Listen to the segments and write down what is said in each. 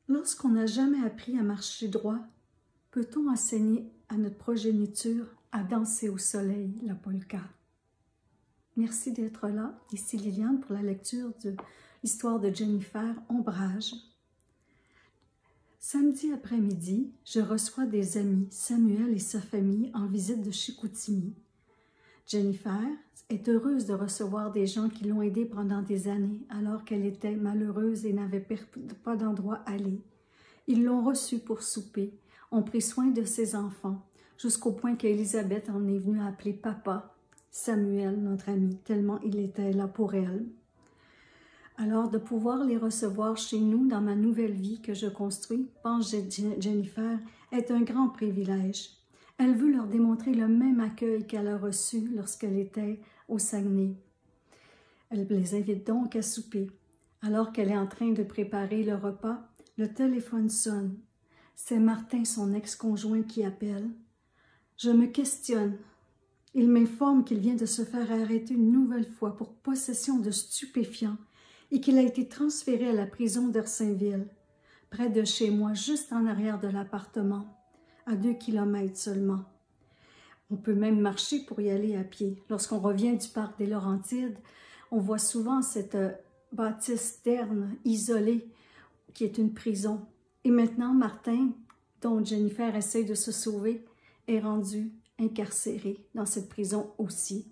Lorsqu'on n'a jamais appris à marcher droit, peut-on enseigner à notre progéniture à danser au soleil la polka? Merci d'être là. Ici Liliane pour la lecture de l'histoire de Jennifer, Ombrage. Samedi après-midi, je reçois des amis, Samuel et sa famille, en visite de Chicoutimi. Jennifer est heureuse de recevoir des gens qui l'ont aidée pendant des années, alors qu'elle était malheureuse et n'avait pas d'endroit à aller. Ils l'ont reçue pour souper, ont pris soin de ses enfants, jusqu'au point qu'Élisabeth en est venue appeler papa, Samuel, notre ami, tellement il était là pour elle. Alors, de pouvoir les recevoir chez nous dans ma nouvelle vie que je construis, pense Jennifer, est un grand privilège. Elle veut leur démontrer le même accueil qu'elle a reçu lorsqu'elle était au Saguenay. Elle les invite donc à souper. Alors qu'elle est en train de préparer le repas, le téléphone sonne. C'est Martin, son ex-conjoint, qui appelle. Je me questionne. Il m'informe qu'il vient de se faire arrêter une nouvelle fois pour possession de stupéfiants et qu'il a été transféré à la prison d'Hersainville, près de chez moi, juste en arrière de l'appartement, à 2 kilomètres seulement. On peut même marcher pour y aller à pied. Lorsqu'on revient du parc des Laurentides, on voit souvent cette bâtisse terne, isolée, qui est une prison. Et maintenant, Martin, dont Jennifer essaie de se sauver, est rendu incarcéré dans cette prison aussi.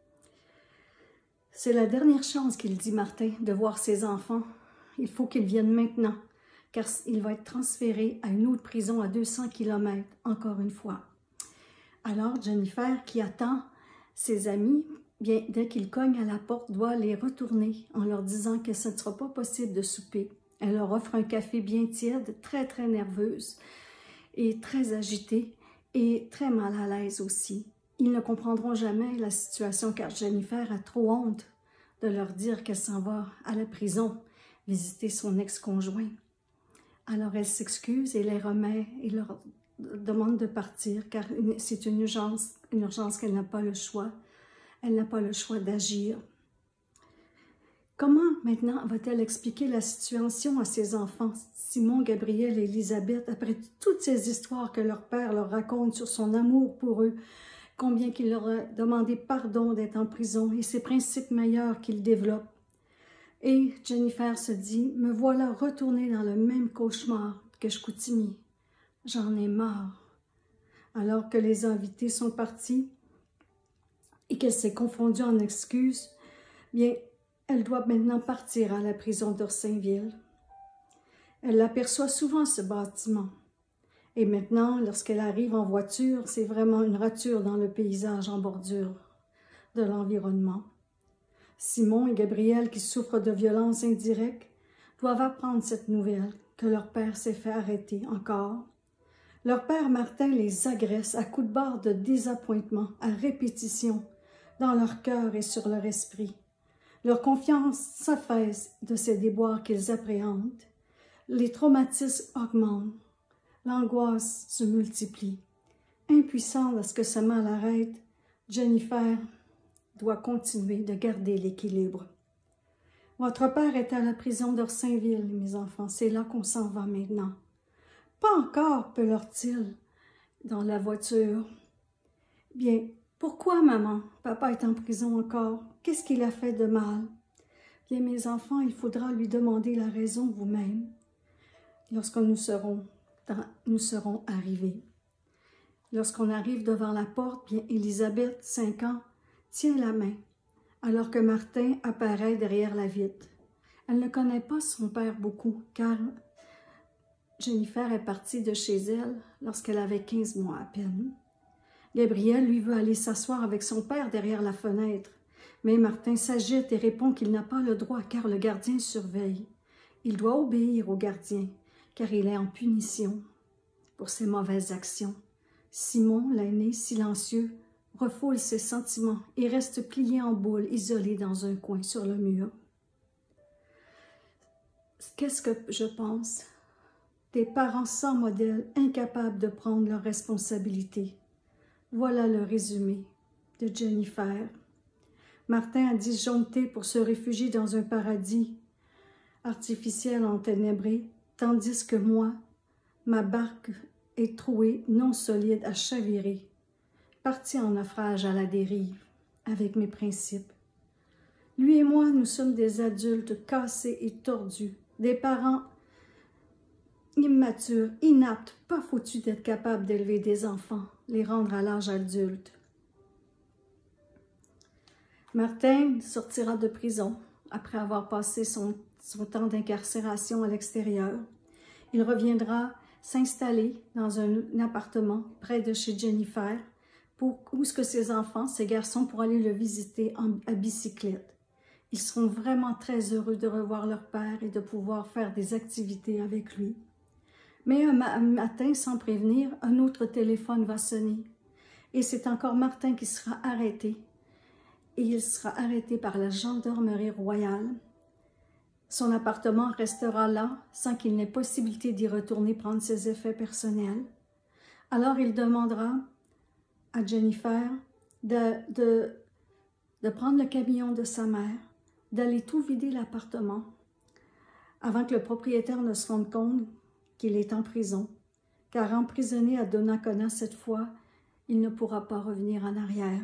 C'est la dernière chance qu'il dit, Martin, de voir ses enfants. Il faut qu'ils viennent maintenant, car il va être transféré à une autre prison à 200 km, encore une fois. Alors, Jennifer, qui attend ses amis, bien, dès qu'ils cognent à la porte, doit les retourner en leur disant que ce ne sera pas possible de souper. Elle leur offre un café bien tiède, très, très nerveuse et très agitée et très mal à l'aise aussi. Ils ne comprendront jamais la situation car Jennifer a trop honte de leur dire qu'elle s'en va à la prison visiter son ex-conjoint. Alors elle s'excuse et les remet et leur demande de partir car c'est une urgence qu'elle n'a pas le choix. Elle n'a pas le choix d'agir. Comment maintenant va-t-elle expliquer la situation à ses enfants, Simon, Gabriel et Élisabeth, après toutes ces histoires que leur père leur raconte sur son amour pour eux, combien qu'il leur a demandé pardon d'être en prison et ses principes meilleurs qu'il développe. Et Jennifer se dit, me voilà retournée dans le même cauchemar que Chicoutimi. J'en ai marre. Alors que les invités sont partis et qu'elle s'est confondue en excuses, bien, elle doit maintenant partir à la prison d'Hersainville. Elle aperçoit souvent ce bâtiment. Et maintenant, lorsqu'elle arrive en voiture, c'est vraiment une rature dans le paysage en bordure de l'environnement. Simon et Gabriel, qui souffrent de violences indirectes, doivent apprendre cette nouvelle, que leur père s'est fait arrêter encore. Leur père Martin les agresse à coups de barre de désappointement, à répétition, dans leur cœur et sur leur esprit. Leur confiance s'affaisse de ces déboires qu'ils appréhendent. Les traumatismes augmentent. L'angoisse se multiplie. Impuissante à ce que ce mal arrête, Jennifer doit continuer de garder l'équilibre. Votre père est à la prison d'Hersainville, mes enfants. C'est là qu'on s'en va maintenant. Pas encore, pleure-t-il dans la voiture. Bien, pourquoi, maman? Papa est en prison encore. Qu'est-ce qu'il a fait de mal? Bien, mes enfants, il faudra lui demander la raison vous-même lorsque nous serons arrivés. Lorsqu'on arrive devant la porte, bien, Élisabeth, 5 ans, tient la main, alors que Martin apparaît derrière la vitre. Elle ne connaît pas son père beaucoup, car Jennifer est partie de chez elle lorsqu'elle avait 15 mois à peine. Gabriel, lui, veut aller s'asseoir avec son père derrière la fenêtre, mais Martin s'agite et répond qu'il n'a pas le droit, car le gardien surveille. Il doit obéir au gardien, car il est en punition pour ses mauvaises actions. Simon, l'aîné, silencieux, refoule ses sentiments et reste plié en boule, isolé dans un coin sur le mur. Qu'est-ce que je pense? Des parents sans modèle, incapables de prendre leurs responsabilités. Voilà le résumé de Jennifer. Martin a disjoncté pour se réfugier dans un paradis artificiel enténébré tandis que moi, ma barque est trouée, non solide, à chavirer, partie en naufrage à la dérive, avec mes principes. Lui et moi, nous sommes des adultes cassés et tordus, des parents immatures, inaptes, pas foutus d'être capables d'élever des enfants, les rendre à l'âge adulte. Martin sortira de prison après avoir passé son temps d'incarcération à l'extérieur. Il reviendra s'installer dans un appartement près de chez Jennifer, où ce que ses enfants, ses garçons, pourront aller le visiter à bicyclette. Ils seront vraiment très heureux de revoir leur père et de pouvoir faire des activités avec lui. Mais un matin, sans prévenir, un autre téléphone va sonner. Et c'est encore Martin qui sera arrêté. Et il sera arrêté par la gendarmerie royale. Son appartement restera là sans qu'il n'ait possibilité d'y retourner prendre ses effets personnels. Alors il demandera à Jennifer de prendre le camion de sa mère, d'aller tout vider l'appartement avant que le propriétaire ne se rende compte qu'il est en prison, car emprisonné à Donnacona cette fois, il ne pourra pas revenir en arrière.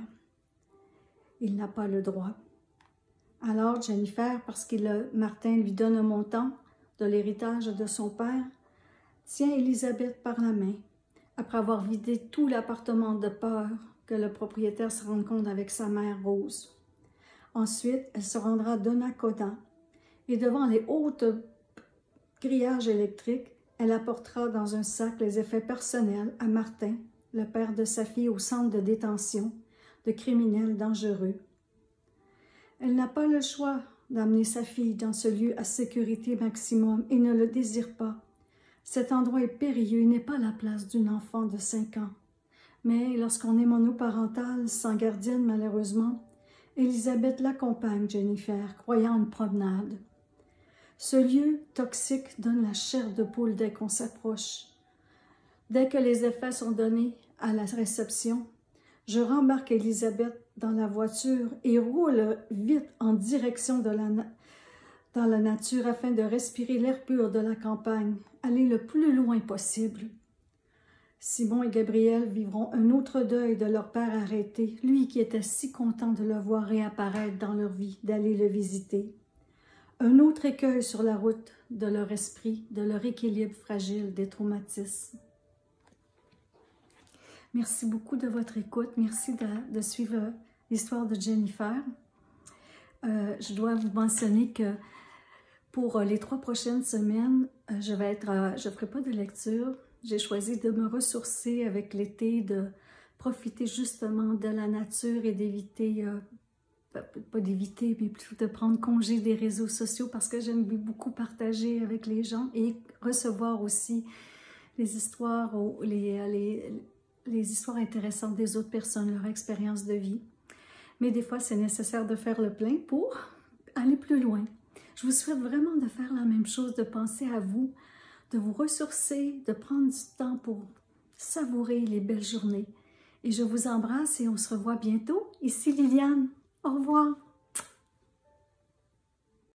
Il n'a pas le droit. Alors Jennifer, parce que Martin lui donne un montant de l'héritage de son père, tient Élisabeth par la main, après avoir vidé tout l'appartement de peur que le propriétaire se rende compte avec sa mère Rose. Ensuite, elle se rendra à Donnacona et devant les hautes grillages électriques, elle apportera dans un sac les effets personnels à Martin, le père de sa fille au centre de détention de criminels dangereux. Elle n'a pas le choix d'amener sa fille dans ce lieu à sécurité maximum et ne le désire pas. Cet endroit est périlleux et n'est pas la place d'une enfant de 5 ans. Mais lorsqu'on est monoparentale, sans gardienne malheureusement, Élisabeth l'accompagne, Jennifer, croyant une promenade. Ce lieu toxique donne la chair de poule dès qu'on s'approche. Dès que les effets sont donnés à la réception, je rembarque Élisabeth dans la voiture et roule vite en direction dans la nature afin de respirer l'air pur de la campagne, aller le plus loin possible. Simon et Gabriel vivront un autre deuil de leur père arrêté, lui qui était si content de le voir réapparaître dans leur vie, d'aller le visiter. Un autre écueil sur la route de leur esprit, de leur équilibre fragile des traumatismes. Merci beaucoup de votre écoute. Merci de suivre l'histoire de Jennifer. Je dois vous mentionner que pour les 3 prochaines semaines, je ne ferai pas de lecture. J'ai choisi de me ressourcer avec l'été, de profiter justement de la nature et d'éviter, pas d'éviter, mais plutôt de prendre congé des réseaux sociaux parce que j'aime beaucoup partager avec les gens et recevoir aussi les histoires, les histoires intéressantes des autres personnes, leur expérience de vie. Mais des fois, c'est nécessaire de faire le plein pour aller plus loin. Je vous souhaite vraiment de faire la même chose, de penser à vous, de vous ressourcer, de prendre du temps pour savourer les belles journées. Et je vous embrasse et on se revoit bientôt. Ici Liliane. Au revoir.